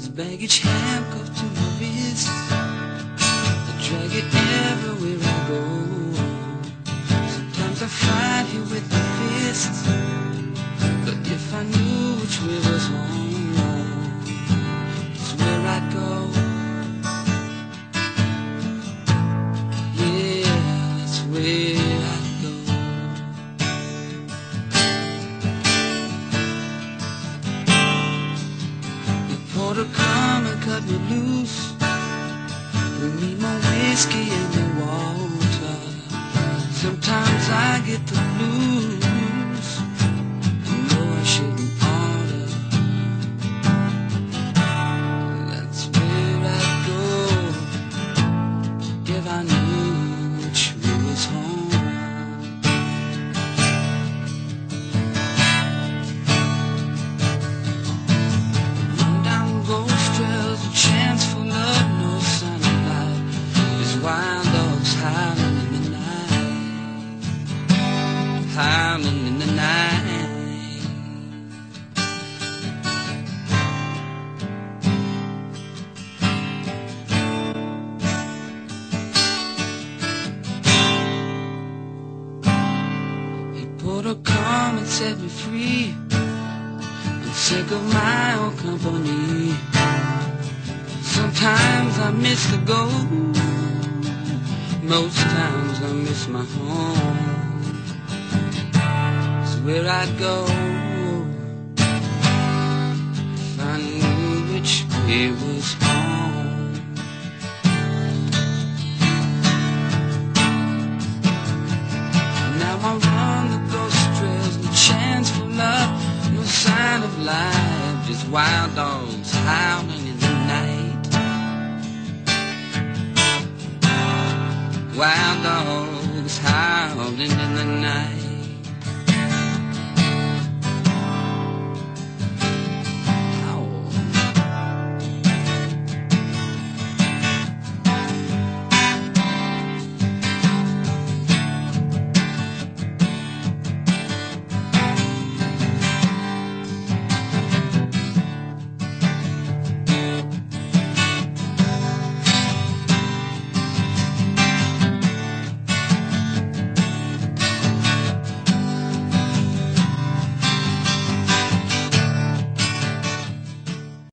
Baggage handcuffed to my wrist, I drag it everywhere I go. Sometimes I fight you with my fists, but if I knew which way was home, it's where I'd go. Yeah, that's where I'd go. You poured a come and cut me loose. Bring me more whiskey and more water. Sometimes I get the blues. I know I shouldn't order. That's where I'd go if I knew which way was home. Run down ghost trails, a chance for love, no sign of life. There's wild dogs howling in the night, howling in the night. He poured a calm and set me free. I'm sick of my own company. Sometimes I miss the gold, most times I miss my home. It's where I'd go if I knew which way was home. Now I run the ghost trails, no chance for love, no sign of life, just wild dogs howling in the night. Wild dogs howling in the night.